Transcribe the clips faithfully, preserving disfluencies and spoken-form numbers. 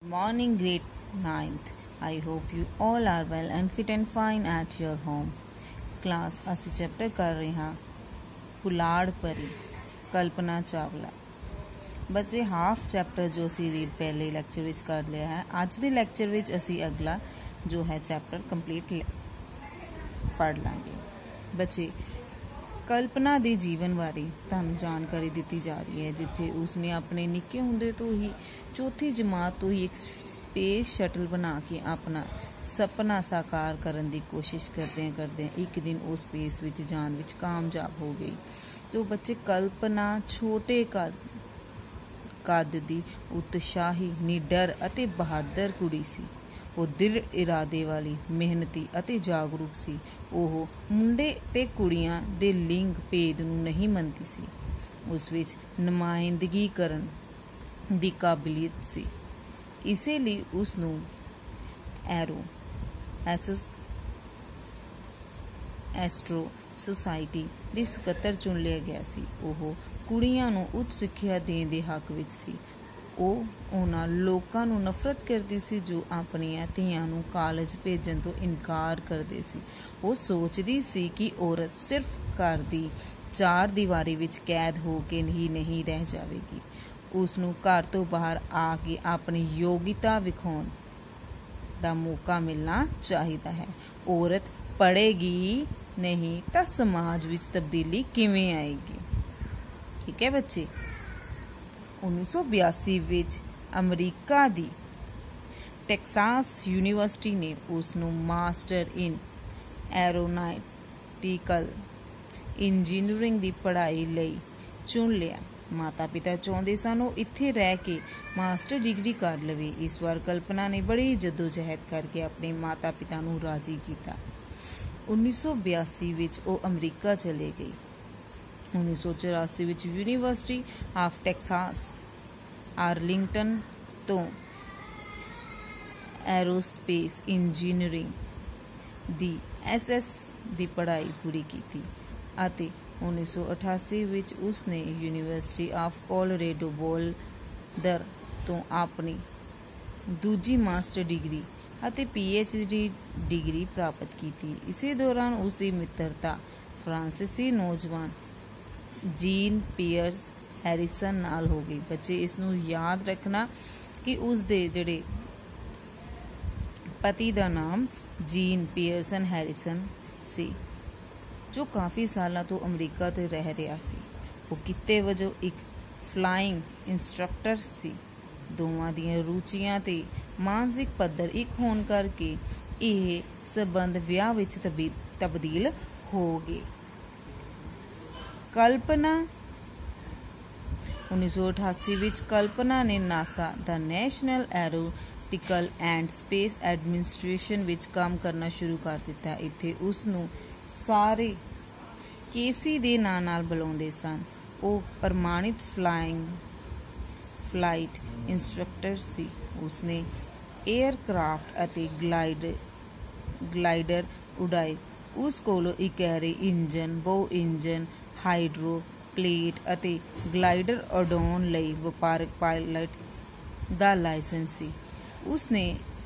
Morning, grade ninth. I hope you all are well and fit and fine at your home. Class, ਅਸੀਂ chapter ਕਰ ਰਹੇ ਹਾਂ ਪੁਲਾੜ ਪਰੀ ਕਲਪਨਾ ਚਾਵਲਾ। ਬੱਚੇ ਹਾਫ ਚੈਪਟਰ ਜੋ ਅਸੀਂ ਰੀਡ ਪਹਿਲੇ ਲੈਕਚਰ ਵਿੱਚ ਕਰ ਲਿਆ ਹੈ, ਅੱਜ ਦੇ ਲੈਕਚਰ ਵਿੱਚ ਅਸੀਂ ਅਗਲਾ ਜੋ ਹੈ ਚੈਪਟਰ ਕੰਪਲੀਟ ਪੜ੍ਹ ਲਾਂਗੇ। ਬੱਚੇ ਕਲਪਨਾ ਦੇ ਜੀਵਨ ਬਾਰੇ ਤੁਹਾਨੂੰ ਜਾਣਕਾਰੀ ਦਿੱਤੀ ਜਾ ਰਹੀ ਹੈ, ਜਿੱਥੇ ਉਸਨੇ ਆਪਣੇ ਨਿੱਕੇ ਹੁੰਦੇ ਤੋਂ ਹੀ ਚੌਥੀ ਜਮਾਤ ਤੋਂ ਹੀ ਇੱਕ ਸਪੇਸ ਸ਼ਟਲ ਬਣਾ ਕੇ ਆਪਣਾ ਸੁਪਨਾ ਸਾਕਾਰ ਕਰਨ ਦੀ ਕੋਸ਼ਿਸ਼ ਕਰਦਿਆਂ ਕਰਦਿਆਂ ਇੱਕ ਦਿਨ ਉਹ ਸਪੇਸ ਵਿੱਚ ਜਾਣ ਵਿੱਚ ਕਾਮਯਾਬ ਹੋ ਗਈ। तो बच्चे कल्पना छोटे कद दी उत्साही निडर अते बहादुर कुड़ी सी। वो दिल इरादे वाली मेहनती अते जागरूक सी। ओह मुंडे ते कुड़ियां दे लिंग भेद नूं नहीं मनदी सी। उस विच नुमाइंदगी करन दी काबिलियत सी। इसे लिए उस नूं एरो एसोस एस्ट्रो ਸੁਸਾਇਟੀ ਦੀ ਸਕੱਤਰ ਚੁਣ ਲਿਆ ਗਿਆ ਸੀ। ਉਹ ਕੁੜੀਆਂ ਨੂੰ ਉੱਚ ਸਿੱਖਿਆ ਦੇਣ ਦੇ ਹੱਕ ਵਿੱਚ ਸੀ। ਉਹ ਉਹਨਾਂ ਲੋਕਾਂ ਨੂੰ ਨਫ਼ਰਤ ਕਰਦੀ ਸੀ ਜੋ ਆਪਣੀਆਂ ਧੀਆਂ ਨੂੰ ਕਾਲਜ ਭੇਜਣ ਤੋਂ ਇਨਕਾਰ ਕਰਦੇ ਸੀ। ਉਹ ਸੋਚਦੀ ਸੀ ਕਿ ਔਰਤ ਸਿਰਫ ਘਰ ਦੀ ਚਾਰ ਦੀਵਾਰੀ ਵਿੱਚ ਕੈਦ ਹੋ ਕੇ ਹੀ ਨਹੀਂ ਰਹਿ ਜਾਵੇਗੀ, ਉਸ ਨੂੰ ਘਰ ਤੋਂ ਬਾਹਰ ਆ ਕੇ ਆਪਣੀ ਯੋਗਤਾ ਵਿਖਾਉਣ ਦਾ ਮੌਕਾ ਮਿਲਣਾ ਚਾਹੀਦਾ ਹੈ। ਔਰਤ ਪੜ੍ਹੇਗੀ नहीं तो समाज विच तब्दीली किवें आएगी। ठीक है बच्चे। उन्नीस सौ बयासी विच अमरीका दी टैक्सास यूनीवर्सिटी ने उसनूं मास्टर इन एरोनॉटिकल इंजीनियरिंग दी पढ़ाई लई चुन लिया। माता पिता चाहुंदे सन ओह इत्थे रह के मास्टर डिग्री कर लवे। इस बार कल्पना ने बड़ी जदोजहद करके अपने माता पिता नूं राजी कीता। उन्नीस सौ बयासी विच ਉਹ ਅਮਰੀਕਾ ਚਲੇ ਗਈ। उन्नीस सौ चौरासी विच यूनीवर्सिटी ऑफ टैक्सास आर्लिंगटन तो एरोस्पेस इंजीनियरिंग दी एस एस ਦੀ ਪੜ੍ਹਾਈ ਪੂਰੀ ਕੀਤੀ ਅਤੇ उन्नीस सौ अठासी विच उसने यूनीवर्सिटी ऑफ कोलोरेडो बोल्डर ਤੋਂ ਆਪਣੀ ਦੂਜੀ ਮਾਸਟਰ ਡਿਗਰੀ ਅਤੇ पी एच डी डिग्री प्राप्त की थी। इसी दौरान उसकी मित्रता फ्रांसीसी नौजवान जीन पियर्स हैरिसन नाल हो गई। बच्चे इसनूं याद रखना कि उसके जिहड़े पति का नाम जीन पियरसन हैरिसन सी, जो काफ़ी सालों तो अमरीका तो रह रहा सी। वो किते वजों एक फ्लाइंग इंस्ट्रक्टर सी। ਦੋਵਾਂ ਦੀਆਂ ਰੁਚੀਆਂ ਤੇ ਮਾਨਸਿਕ ਪੱਧਰ ਇੱਕ ਹੋਣ ਕਰਕੇ ਇਹ ਸਬੰਧ ਵਿਆਹ ਵਿੱਚ ਤਬਦੀਲ ਹੋ ਗਏ। ਕਲਪਨਾ उन्नीस सौ अठासी ਵਿੱਚ ਕਲਪਨਾ ਨੇ ਨਾਸਾ ਦਾ national aeronautical and space administration ਵਿੱਚ ਕੰਮ ਕਰਨਾ ਸ਼ੁਰੂ ਕਰ ਦਿੱਤਾ। ਇੱਥੇ ਉਸ ਨੂੰ ਸਾਰੇ ਕੇਸੀ ਦੇ ਨਾਂ ਨਾਲ ਬੁਲਾਉਂਦੇ ਸਨ। ਉਹ ਪ੍ਰਮਾਣਿਤ ਫਲਾਇੰਗ ਫਲਾਈਟ इंस्ट्रक्टर सी। उसने एयरक्राफ्ट अते ग्लाइडर ग्लाइडर उड़ाए। उस कोलों इकहरे इंजन बहु इंजन हाइड्रो प्लेट अते ग्लाइडर उड़ाउण लई वपारक पायलट दा लाइसेंस सी। उसने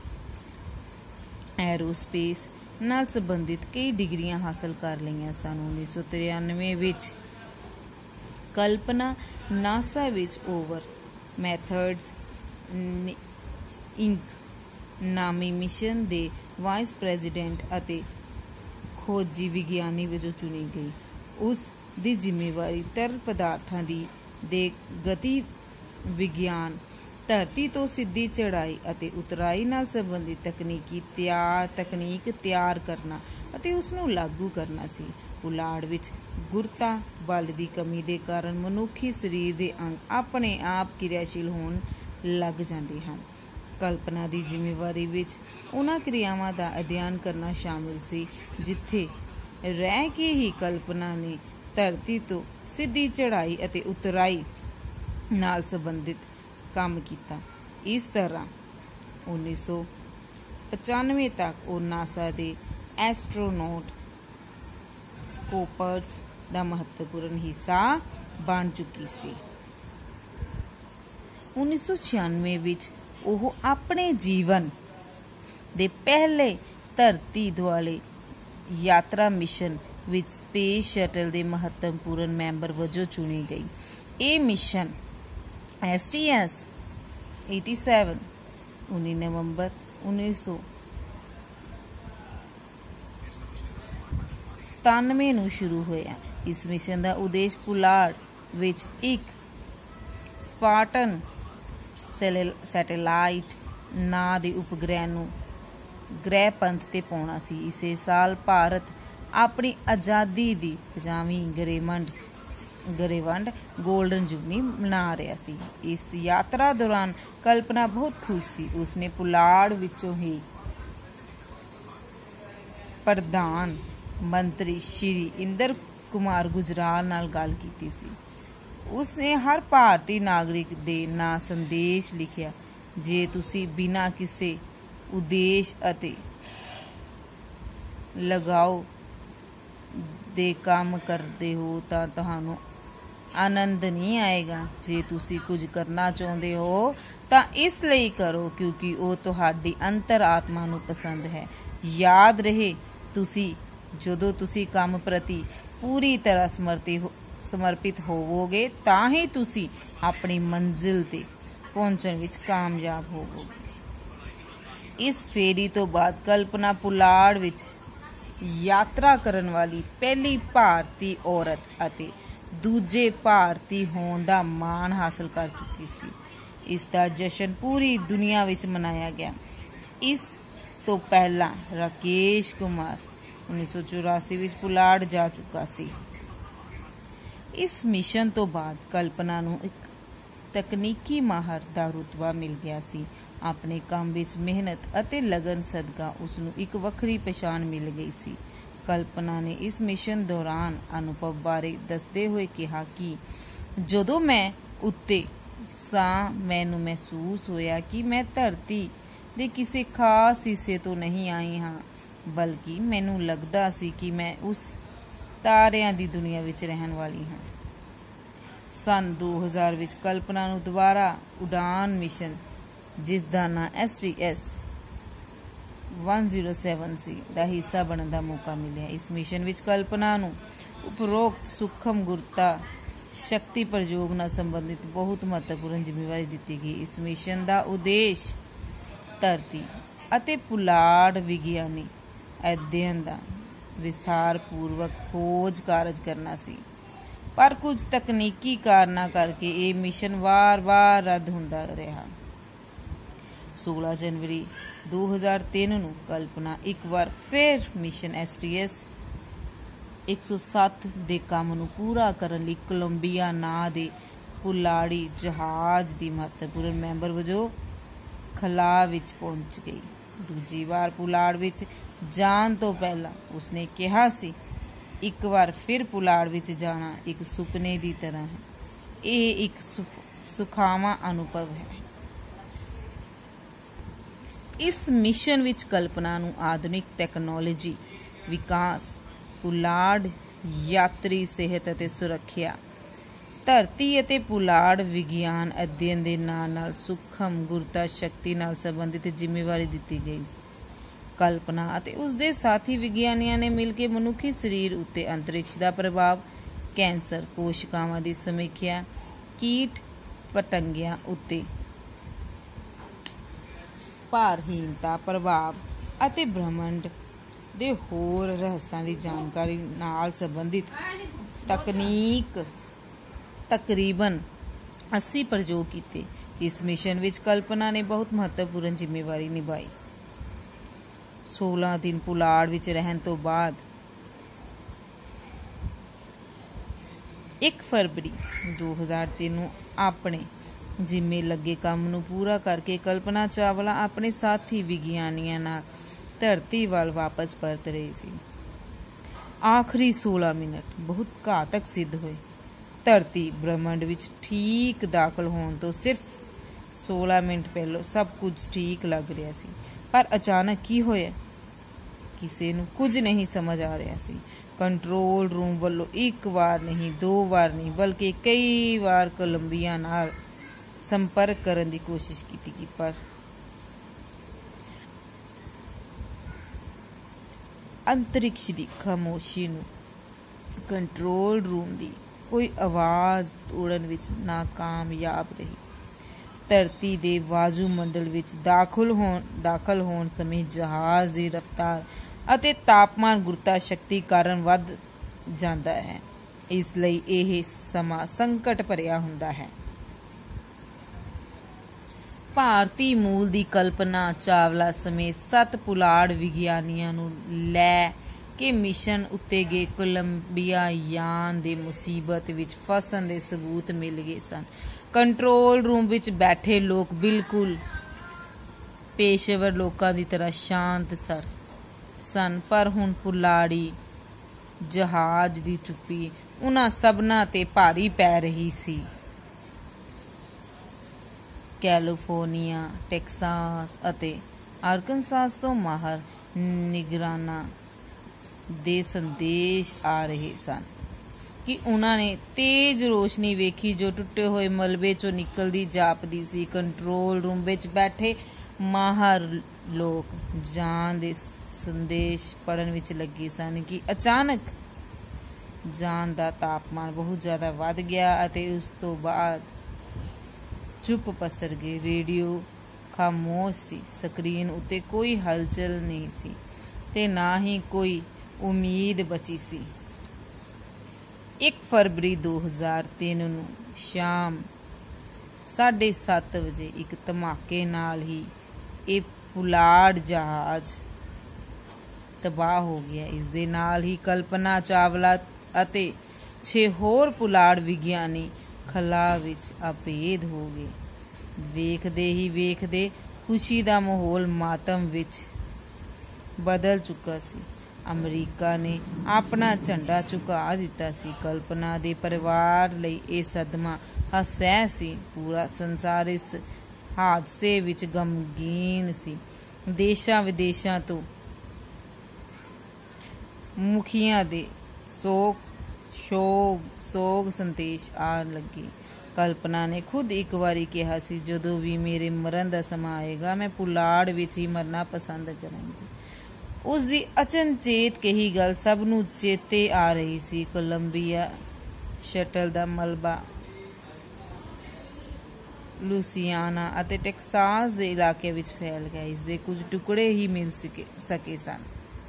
एरोस्पेस नाल संबंधित कई डिग्रियां हासिल कर लईआं सन। उन्नीस सौ तिरानवे विच कल्पना नासा विच ओवर मैथड्स इंक नामी मिशन दे वाइस प्रेजिडेंट अते खोजी विग्यानी वजों चुनी गई। उस दी जिम्मेवारी तरल पदार्थां दी दे गति विग्यान, धरती तो सीधी चढ़ाई अते उतराई नाल संबंधित तकनीकी तैयार तकनीक तैयार करना अते उसनूं लागू करना सी। पुलाड़ विच गुरता बल की कमी के कारण मनुखी शरीर के अंग अपने आप क्रियाशील होण लग जाते हैं। कल्पना की जिम्मेवारी विच उन्हां क्रियावां का अध्ययन करना शामिल सी जिथे रह के ही कल्पना ने धरती तो सीधी चढ़ाई अते उतराई नाल संबंधित काम किया। इस तरह उन्नीस सौ पचानवे तक वो नासा के एस्ट्रोनॉट कोपर्स का महत्वपूर्ण हिस्सा बन चुकी सी। उन्नीस सौ छियानवे विच ਉਹ ਆਪਣੇ ਜੀਵਨ ਦੇ ਪਹਿਲੇ ਧਰਤੀ ਦੁਆਲੇ ਯਾਤਰਾ ਮਿਸ਼ਨ ਵਿੱਚ ਸਪੇਸ ਸ਼ਟਲ ਦੇ ਮਹੱਤਵਪੂਰਨ ਮੈਂਬਰ ਵਜੋਂ ਚੁਣੀ ਗਈ। ਇਹ ਮਿਸ਼ਨ ਐਸ ਟੀ ਐਸ ਸਤਾਸੀ ਉੱਨੀ ਨਵੰਬਰ ਉੱਨੀ ਸੌ ਸਤਾਨਵੇਂ ਨੂੰ ਸ਼ੁਰੂ ਹੋਇਆ। ਇਸ ਮਿਸ਼ਨ ਦਾ ਉਦੇਸ਼ ਪੁਲਾੜ ਵਿੱਚ ਇੱਕ ਸਪਾਰਟਨ ਸੈਟੇਲਾਈਟ ਨਾਂ ਦੇ ਉਪਗ੍ਰਹਿ ਨੂੰ ਗ੍ਰਹਿ ਪੰਥ ਤੇ ਪਾਉਣਾ ਸੀ। ਇਸੇ ਸਾਲ ਭਾਰਤ ਆਪਣੀ ਆਜ਼ਾਦੀ ਦੀ ਪਚਾਸਵੀਂ ਗਰੇਵੰਡ ਗਰੇਵੰਡ ਗੋਲਡਨ ਜੁਬਲੀ ਮਨਾ ਰਿਹਾ ਸੀ। ਇਸ ਯਾਤਰਾ ਦੌਰਾਨ ਕਲਪਨਾ ਬਹੁਤ ਖੁਸ਼ ਸੀ। ਉਸਨੇ ਪੁਲਾੜ ਵਿੱਚੋਂ ਹੀ ਪ੍ਰਧਾਨ ਮੰਤਰੀ ਸ਼੍ਰੀ ਇੰਦਰ ਕੁਮਾਰ ਗੁਜਰਾਲ ਨਾਲ ਗੱਲ ਕੀਤੀ ਸੀ। ਉਸਨੇ ਹਰ ਭਾਰਤੀ ਨਾਗਰਿਕ ਦੇ ਨਾਂ ਸੰਦੇਸ਼ ਲਿਖਿਆ, ਜੇ ਤੁਸੀਂ ਬਿਨਾਂ ਕਿਸੇ ਉਦੇਸ਼ ਅਤੇ ਲਗਾਓ ਦੇ ਕੰਮ ਕਰਦੇ ਹੋ ਤਾਂ ਤੁਹਾਨੂੰ ਆਨੰਦ ਨਹੀਂ ਆਏਗਾ। ਜੇ ਤੁਸੀਂ ਕੁਝ ਕਰਨਾ ਚਾਹੁੰਦੇ ਹੋ ਤਾਂ ਇਸ ਲਈ ਕਰੋ ਕਿਉਂਕਿ ਉਹ ਤੁਹਾਡੀ ਅੰਤਰ ਆਤਮਾ ਨੂੰ ਪਸੰਦ ਹੈ। ਯਾਦ ਰਹੇ, ਤੁਸੀਂ ਜਦੋਂ ਤੁਸੀਂ ਕੰਮ ਪ੍ਰਤੀ ਪੂਰੀ ਤਰ੍ਹਾਂ ਸਮਰਪਿਤ ਹੋਵੋਗੇ ਤਾਂ ਹੀ ਤੁਸੀਂ ਆਪਣੀ ਮੰਜ਼ਿਲ ਤੇ ਪਹੁੰਚਣ ਵਿੱਚ ਕਾਮਯਾਬ ਹੋਵੋਗੇ। ਇਸ ਫੇਰੀ ਤੋਂ ਬਾਅਦ ਕਲਪਨਾ ਪੁਲਾੜ ਵਿੱਚ ਯਾਤਰਾ ਕਰਨ ਵਾਲੀ ਪਹਿਲੀ ਭਾਰਤੀ ਔਰਤ ਅਤੇ ਦੂਜੇ ਭਾਰਤੀ ਹੋਣ ਦਾ ਮਾਣ ਹਾਸਲ ਕਰ ਚੁੱਕੀ ਸੀ। ਇਸ ਦਾ ਜਸ਼ਨ ਪੂਰੀ ਦੁਨੀਆ ਵਿੱਚ ਮਨਾਇਆ ਗਿਆ। ਇਸ ਤੋਂ ਪਹਿਲਾਂ ਰਾਕੇਸ਼ ਕੁਮਾਰ ਉੱਨੀ ਸੌ ਚੁਰਾਸੀ ਵਿੱਚ ਪੁਲਾੜ ਜਾ ਚੁੱਕਾ ਸੀ। ਇਸ ਮਿਸ਼ਨ ਤੋਂ ਬਾਅਦ ਕਲਪਨਾ ਨੂੰ ਇੱਕ ਤਕਨੀਕੀ ਮਾਹਰ ਦਾ ਰੁਤਬਾ ਮਿਲ ਗਿਆ ਸੀ। ਆਪਣੇ ਕੰਮ ਵਿੱਚ ਮਿਹਨਤ ਅਤੇ ਲਗਨ ਸਦਕਾ ਉਸ ਨੂੰ ਇੱਕ ਵੱਖਰੀ ਪਛਾਣ ਮਿਲ ਗਈ ਸੀ। ਕਲਪਨਾ ਨੇ ਇਸ ਮਿਸ਼ਨ ਦੌਰਾਨ ਅਨੁਭਵ ਬਾਰੇ ਦੱਸਦੇ ਹੋਏ ਕਿਹਾ ਕਿ ਜਦੋਂ ਮੈਂ ਉੱਤੇ ਸਾਂ ਮੈਨੂੰ ਮਹਿਸੂਸ ਹੋਇਆ ਕਿ ਮੈਂ ਧਰਤੀ ਦੇ ਕਿਸੇ ਖਾਸ ਹਿੱਸੇ ਤੋਂ ਨਹੀਂ ਆਈ ਹਾਂ, ਬਲਕਿ ਮੈਨੂੰ ਲੱਗਦਾ ਸੀ ਕਿ ਮੈਂ ਉਸ ਤਾਰਿਆਂ ਦੀ ਦੁਨੀਆ ਵਿੱਚ ਰਹਿਣ ਵਾਲੀ ਹਾਂ। ਸੰਨ ਦੋ ਹਜ਼ਾਰ ਵਿੱਚ ਕਲਪਨਾ ਨੂੰ ਦੁਬਾਰਾ ਉਡਾਨ ਮਿਸ਼ਨ, ਜਿਸ ਦਾ ਨਾਂ ਐਸ ਟੀ ਐਸ ਇੱਕ ਸੌ ਸੱਤ ਸੀ, ਦਾ ਹਿੱਸਾ ਬਣਨ ਦਾ ਮੌਕਾ ਮਿਲਿਆ। ਇਸ ਮਿਸ਼ਨ ਵਿੱਚ ਕਲਪਨਾ ਨੂੰ ਉਪਰੋਕਤ ਸੂਖਮ ਗੁਰਤਾ ਸ਼ਕਤੀ ਪ੍ਰਯੋਗ ਨਾਲ ਸੰਬੰਧਿਤ ਬਹੁਤ ਮਹੱਤਵਪੂਰਨ ਜ਼ਿੰਮੇਵਾਰੀ ਦਿੱਤੀ ਗਈ। ਇਸ ਮਿਸ਼ਨ ਦਾ ਉਦੇਸ਼ ਧਰਤੀ ਅਤੇ ਪੁਲਾੜ ਵਿਗਿਆਨੀ ਅਧਿਐਨ ਦਾ ਵਿਸਥਾਰ ਪੂਰਵਕ ਖੋਜ ਕਾਰਜ ਕਰਨਾ ਸੀ, ਪਰ ਕੁਝ ਤਕਨੀਕੀ ਕਾਰਨਾਂ ਕਰਕੇ ਇਹ ਮਿਸ਼ਨ ਵਾਰ-ਵਾਰ ਰੱਦ ਹੁੰਦਾ ਰਿਹਾ। ਸੋਲਾਂ ਜਨਵਰੀ ਦੋ ਹਜ਼ਾਰ ਤਿੰਨ ਨੂੰ ਕਲਪਨਾ ਇੱਕ ਵਾਰ ਫਿਰ ਮਿਸ਼ਨ ਐਸ ਟੀ ਐਸ ਇੱਕ ਸੌ ਸੱਤ ਦੇ ਕੰਮ ਨੂੰ ਪੂਰਾ ਕਰਨ ਲਈ ਕੋਲੰਬੀਆ ਨਾਂ ਦੇ ਪੁਲਾੜੀ ਜਹਾਜ਼ ਦੀ ਮਹੱਤਵਪੂਰਨ ਮੈਂਬਰ ਵਜੋਂ ਖਲਾ ਵਿੱਚ ਪਹੁੰਚ ਗਈ। ਦੂਜੀ ਵਾਰ ਪੁਲਾੜ ਵਿੱਚ ਜਾਣ ਤੋਂ ਪਹਿਲਾਂ ਉਸਨੇ ਕਿਹਾ ਸੀ, ਇੱਕ ਵਾਰ ਫਿਰ ਪੁਲਾੜ ਵਿੱਚ ਜਾਣਾ ਇੱਕ ਸੁਪਨੇ ਦੀ ਤਰ੍ਹਾਂ ਹੈ। ਇਹ ਇੱਕ ਸੁਖਾਵਾਂ ਅਨੁਭਵ ਹੈ। ਇਸ ਮਿਸ਼ਨ ਵਿੱਚ ਕਲਪਨਾ ਨੂੰ ਆਧੁਨਿਕ ਟੈਕਨੋਲੋਜੀ ਵਿਕਾਸ, ਪੁਲਾੜ ਯਾਤਰੀ ਸਿਹਤ ਅਤੇ ਸੁਰੱਖਿਆ, ਧਰਤੀ ਅਤੇ ਪੁਲਾੜ ਵਿਗਿਆਨ ਅਧਿਐਨ ਦੇ ਨਾਲ ਨਾਲ ਸੂਖਮ ਗੁਰਤਾ ਸ਼ਕਤੀ ਨਾਲ ਸੰਬੰਧਿਤ ਜ਼ਿੰਮੇਵਾਰੀ ਦਿੱਤੀ ਗਈ। ਕਲਪਨਾ ਅਤੇ ਉਸਦੇ ਸਾਥੀ ਵਿਗਿਆਨੀਆਂ ਨੇ ਮਿਲ ਕੇ ਮਨੁੱਖੀ ਸਰੀਰ ਉੱਤੇ ਅੰਤਰਿਕਸ਼ ਦਾ ਪ੍ਰਭਾਵ, ਕੈਂਸਰ ਕੋਸ਼ਿਕਾਵਾਂ ਦੀ ਸਮੀਖਿਆ, ਕੀਟ ਪਤੰਗਿਆਂ ਉੱਤੇ ਭਾਰਹੀਣਤਾ ਪ੍ਰਭਾਵ ਅਤੇ ਬ੍ਰਹਿਮੰਡ ਦੇ ਹੋਰ ਰਹੱਸਾਂ ਦੀ ਜਾਣਕਾਰੀ ਨਾਲ ਸੰਬੰਧਿਤ ਤਕਨੀਕ ਤਕਰੀਬਨ ਅੱਸੀ ਪ੍ਰਯੋਗ ਕੀਤੇ। ਇਸ ਮਿਸ਼ਨ ਵਿੱਚ ਕਲਪਨਾ ਨੇ ਬਹੁਤ ਮਹੱਤਵਪੂਰਨ ਜ਼ਿੰਮੇਵਾਰੀ ਨਿਭਾਈ। ਸੋਲਾਂ ਦਿਨ ਪੁਲਾੜ ਵਿੱਚ ਰਹਿਣ ਤੋਂ ਬਾਅਦ ਇੱਕ ਫਰਵਰੀ ਦੋ ਹਜ਼ਾਰ ਤਿੰਨ ਨੂੰ ਆਪਣੇ ਜਿੰਮੇ ਲੱਗੇ ਕੰਮ ਨੂੰ ਪੂਰਾ ਕਰਕੇ ਕਲਪਨਾ ਚਾਵਲਾ ਆਪਣੇ ਸਾਥੀ ਵਿਗਿਆਨੀਆਂ ਨਾਲ ਧਰਤੀ ਵੱਲ ਵਾਪਸ ਪਰਤ ਰਹੀ ਸੀ। ਆਖਰੀ ਸੋਲਾਂ ਮਿੰਟ ਬਹੁਤ ਘਾਤਕ ਸਿੱਧ ਹੋਏ। ਧਰਤੀ ਬ੍ਰਹਿਮੰਡ ਵਿੱਚ ਠੀਕ ਦਾਖਲ ਹੋਣ ਤੋਂ ਸਿਰਫ ਸੋਲਾਂ ਮਿੰਟ ਪਹਿਲਾਂ ਸਭ ਕੁਝ ਠੀਕ ਲੱਗ ਰਿਹਾ ਸੀ, ਪਰ ਅਚਾਨਕ ਕੀ ਹੋਇਆ ਕਿਸੇ ਨੂੰ ਕੁਝ ਨਹੀਂ ਸਮਝ ਆ ਰਿਹਾ ਸੀ। ਕੰਟਰੋਲ ਰੂਮ ਵੱਲੋਂ ਇੱਕ ਵਾਰ ਨਹੀਂ, ਦੋ ਵਾਰ ਨਹੀਂ, ਬਲਕਿ ਕਈ ਵਾਰ ਕੋਲੰਬੀਆ ਨਾਲ ਸੰਪਰਕ ਕਰਨ ਦੀ ਕੋਸ਼ਿਸ਼ ਕੀਤੀ ਗਈ, ਪਰ ਅੰਤਰਿਕਸ਼ ਦੀ ਖਾਮੋਸ਼ੀ ਨੂੰ ਕੰਟਰੋਲ ਰੂਮ ਦੀ ਕੋਈ ਆਵਾਜ਼ ਤੋੜਨ ਵਿੱਚ ਨਾਕਾਮਯਾਬ ਰਹੀ। ਧਰਤੀ ਦੇ ਵਾਯੂਮੰਡਲ ਵਿੱਚ ਦਾਖਲ ਹੋਣ ਦਾਖਲ ਹੋਣ ਸਮੇਂ ਜਹਾਜ਼ ਦੀ ਰਫ਼ਤਾਰ ਅਤੇ ਤਾਪਮਾਨ ਗੁਰਤਾ ਸ਼ਕਤੀ ਕਾਰਨ ਵੱਧ ਜਾਂਦਾ ਹੈ। ਇਸ ਲਈ ਇਹ ਸਮਾਂ ਸੰਕਟ ਭਰਿਆ ਹੁੰਦਾ ਹੈ। ਭਾਰਤੀ ਮੂਲ ਦੀ ਕਲਪਨਾ ਚਾਵਲਾ ਸਮੇਤ ਸੱਤ ਪੁਲਾੜ ਵਿਗਿਆਨੀਆਂ ਨੂੰ ਲੈ ਕੇ ਮਿਸ਼ਨ ਉੱਤੇ ਗਏ ਕੋਲੰਬੀਆ ਯਾਨ ਦੇ ਮੁਸੀਬਤ ਵਿੱਚ ਫਸਣ ਦੇ ਸਬੂਤ ਮਿਲ ਗਏ ਸਨ। ਕੰਟਰੋਲ ਰੂਮ ਵਿੱਚ ਬੈਠੇ ਲੋਕ ਬਿਲਕੁਲ ਪੇਸ਼ੇਵਰ ਲੋਕਾਂ ਦੀ ਤਰ੍ਹਾਂ ਸ਼ਾਂਤ ਸਰ ਸਨ, ਪਰ ਹੁਣ ਪੁਲਾੜੀ ਜਹਾਜ਼ ਦੀ ਚੁੱਪੀ ਉਹਨਾਂ ਸਭਨਾਂ ਤੇ ਭਾਰੀ ਪੈ ਰਹੀ ਸੀ। ਕੈਲੀਫੋਰਨੀਆ, ਟੈਕਸਾਸ ਅਤੇ ਆਰਕਨਸਾਸ ਤੋਂ ਮਾਹਰ ਨਿਗਰਾਨਾਂ ਦੇ ਸੰਦੇਸ਼ ਆ ਰਹੇ ਸਨ ਕਿ ਉਹਨਾਂ ਨੇ ਤੇਜ਼ ਰੋਸ਼ਨੀ ਵੇਖੀ ਜੋ ਟੁੱਟੇ ਹੋਏ ਮਲਬੇ ਚੋਂ ਨਿਕਲਦੀ ਜਾਪਦੀ ਸੀ। ਕੰਟਰੋਲ ਰੂਮ ਵਿੱਚ ਬੈਠੇ ਮਾਹਰ ਲੋਕ ਜਾਨ ਦੇ ਸੰਦੇਸ਼ ਪੜ੍ਹਨ ਵਿੱਚ ਲੱਗੇ ਸਨ ਕਿ ਅਚਾਨਕ ਜਾਨ ਦਾ ਤਾਪਮਾਨ ਬਹੁਤ ਜ਼ਿਆਦਾ ਵੱਧ ਗਿਆ ਅਤੇ ਉਸ ਤੋਂ ਬਾਅਦ ਚੁੱਪ ਪਸਰ ਗਈ। ਰੇਡੀਓ ਖਾਮੋਸ਼ ਸੀ, ਸਕਰੀਨ ਉੱਤੇ ਕੋਈ ਹਲਚਲ ਨਹੀਂ ਸੀ ਤੇ ਨਾ ਹੀ ਕੋਈ ਉਮੀਦ ਬਚੀ ਸੀ। ਇੱਕ ਫਰਵਰੀ ਦੋ ਹਜ਼ਾਰ ਤਿੰਨ ਨੂੰ ਸ਼ਾਮ ਸਾਢੇ ਸੱਤ ਵਜੇ ਇੱਕ ਧਮਾਕੇ ਨਾਲ ਹੀ ਇਹ ਪੁਲਾੜ ਜਹਾਜ਼ ਤਬਾਹ ਹੋ ਗਿਆ। ਇਸ ਦੇ ਨਾਲ ਹੀ ਕਲਪਨਾ ਚਾਵਲਾ ਅਤੇ ਛੇ ਹੋਰ ਪੁਲਾੜ ਵਿਗਿਆਨੀ ਖਲਾ ਵਿੱਚ ਅਭੇਦ ਹੋ ਗਏ। ਵੇਖਦੇ ਹੀ ਵੇਖਦੇ ਖੁਸ਼ੀ ਦਾ ਮਾਹੌਲ ਮਾਤਮ ਵਿੱਚ ਬਦਲ ਚੁੱਕਾ ਸੀ। ਅਮਰੀਕਾ ਨੇ ਆਪਣਾ ਝੰਡਾ ਝੁਕਾ ਦਿੱਤਾ ਸੀ। ਕਲਪਨਾ ਦੇ ਪਰਿਵਾਰ ਲਈ ਇਹ ਸਦਮਾ ਹਸੈ ਸੀ। ਪੂਰਾ ਸੰਸਾਰ ਇਸ ਹਾਦਸੇ ਵਿੱਚ ਗਮਗੀਨ ਸੀ। ਦੇਸ਼ਾਂ ਵਿਦੇਸ਼ਾਂ ਤੋਂ ਮੁਖੀਆਂ ਦੇ ਸੋਗ ਸ਼ੋਗ ਸੋਗ ਸੰਦੇਸ਼ ਆ ਲੱਗੇ। ਕਲਪਨਾ ਨੇ ਖੁਦ ਇੱਕ ਵਾਰੀ ਕਿਹਾ ਸੀ, ਜਦੋਂ ਵੀ ਮੇਰੇ ਮਰਨ ਦਾ ਸਮਾਂ ਆਏਗਾ ਮੈਂ ਪੁਲਾੜ ਵਿੱਚ ਹੀ ਮਰਨਾ ਪਸੰਦ ਕਰਾਂਗੀ। ਉਸ ਦੀ ਅਚਨਚੇਤ ਕਹੀ ਗੱਲ ਸਭ ਨੂੰ ਚੇਤੇ ਆ ਰਹੀ ਸੀ। ਕੋਲੰਬੀਆ ਸ਼ਟਲ ਦਾ ਮਲਬਾ ਲੂਸੀਆਨਾ ਅਤੇ ਟੈਕਸਾਸ ਦੇ ਇਲਾਕੇ ਵਿੱਚ ਫੈਲ ਗਿਆ। ਇਸ ਦੇ ਕੁਝ ਟੁਕੜੇ ਹੀ ਮਿਲ ਸਕੇ ਸਨ।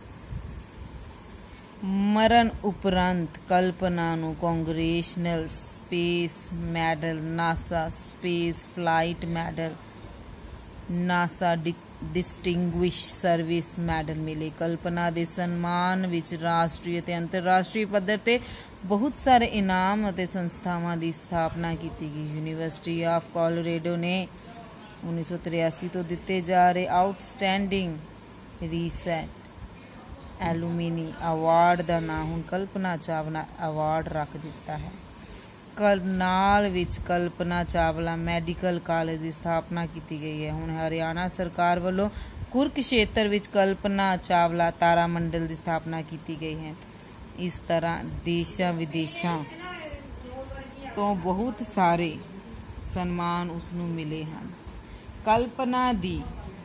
ਮਰਨ ਉਪਰੰਤ ਕਲਪਨਾ ਨੂੰ congressional space medal, NASA space flight medal, NASA distinguish service medal ਮਿਲੇ। ਕਲਪਨਾ ਦੇ ਸਨਮਾਨ ਵਿੱਚ ਰਾਸ਼ਟਰੀ ਅਤੇ ਅੰਤਰਰਾਸ਼ਟਰੀ ਪੱਧਰ ਤੇ ਬਹੁਤ ਸਾਰੇ ਇਨਾਮ ਅਤੇ ਸੰਸਥਾਵਾਂ ਦੀ ਸਥਾਪਨਾ ਕੀਤੀ ਗਈ। ਯੂਨੀਵਰਸਿਟੀ ਆਫ ਕੋਲੋਰਾਡੋ ਨੇ ਉੱਨੀ ਸੌ ਤਰਿਆਸੀ ਤੋਂ ਦਿੱਤੇ ਜਾ ਰਹੇ ਆਊਟਸਟੈਂਡਿੰਗ ਰੀਸਰਚ ਐਲੂਮਨੀ ਅਵਾਰਡ ਦਾ ਨਾਂ ਹੁਣ ਕਲਪਨਾ ਚਾਵਲਾ ਅਵਾਰਡ ਰੱਖ ਦਿੱਤਾ ਹੈ। ਕਰਨਾਲ ਵਿੱਚ ਕਲਪਨਾ ਚਾਵਲਾ ਮੈਡੀਕਲ ਕਾਲਜ ਦੀ ਸਥਾਪਨਾ ਕੀਤੀ ਗਈ ਹੈ। ਹੁਣ ਹਰਿਆਣਾ ਸਰਕਾਰ ਵੱਲੋਂ ਕੁਰੂਕਸ਼ੇਤਰ ਵਿੱਚ ਕਲਪਨਾ ਚਾਵਲਾ ਤਾਰਾ ਮੰਡਲ ਦੀ ਸਥਾਪਨਾ ਕੀਤੀ ਗਈ ਹੈ। ਇਸ ਤਰ੍ਹਾਂ ਦੇਸ਼ਾਂ ਵਿਦੇਸ਼ਾਂ ਤੋਂ ਬਹੁਤ ਸਾਰੇ ਸਨਮਾਨ ਉਸ ਨੂੰ ਮਿਲੇ ਹਨ। ਕਲਪਨਾ ਦੀ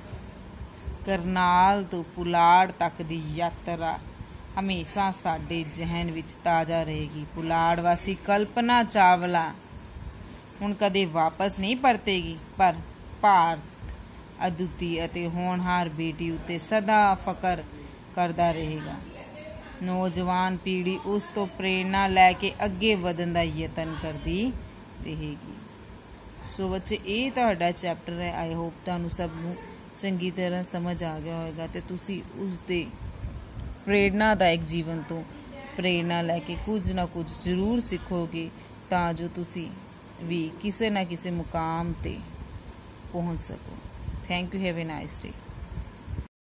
ਕਰਨਾਲ ਤੋਂ ਪੁਲਾੜ ਤੱਕ ਦੀ ਯਾਤਰਾ ਹਮੇਸ਼ਾ ਸਾਡੇ ਜ਼ਿਹਨ ਵਿੱਚ ਤਾਜ਼ਾ ਰਹੇਗੀ। ਪੁਲਾੜ ਵਾਸੀ ਕਲਪਨਾ ਚਾਵਲਾ ਹੁਣ ਕਦੇ ਵਾਪਸ ਨਹੀਂ ਪਰਤੇਗੀ, ਪਰ ਭਾਰਤ ਅਦੁੱਤੀ ਅਤੇ ਹੋਣਹਾਰ ਬੇਟੀ ਉੱਤੇ ਸਦਾ ਫਖਰ ਕਰਦਾ ਰਹੇਗਾ। ਨੌਜਵਾਨ ਪੀੜ੍ਹੀ ਉਸ ਤੋਂ ਪ੍ਰੇਰਨਾ ਲੈ ਕੇ ਅੱਗੇ ਵਧਣ ਦਾ ਯਤਨ ਕਰਦੀ ਰਹੇਗੀ। ਸੋ ਬੱਚੇ, ਇਹ ਤੁਹਾਡਾ ਚੈਪਟਰ ਹੈ। ਆਈ ਹੋਪ ਤੁਹਾਨੂੰ ਸਭ ਨੂੰ ਚੰਗੀ ਤਰ੍ਹਾਂ ਸਮਝ ਆ ਗਿਆ ਹੋਵੇਗਾ ਤੇ ਤੁਸੀਂ ਉਸ ਦੇ ਪ੍ਰੇਰਨਾਦਾਇਕ ਜੀਵਨ ਤੋਂ ਪ੍ਰੇਰਨਾ ਲੈ ਕੇ ਕੁਝ ਨਾ ਕੁਝ ਜ਼ਰੂਰ ਸਿੱਖੋਗੇ, ਤਾਂ ਜੋ ਤੁਸੀਂ ਵੀ ਕਿਸੇ ਨਾ ਕਿਸੇ ਮੁਕਾਮ ਤੇ ਪਹੁੰਚ ਸਕੋ। Thank you. Have a nice day.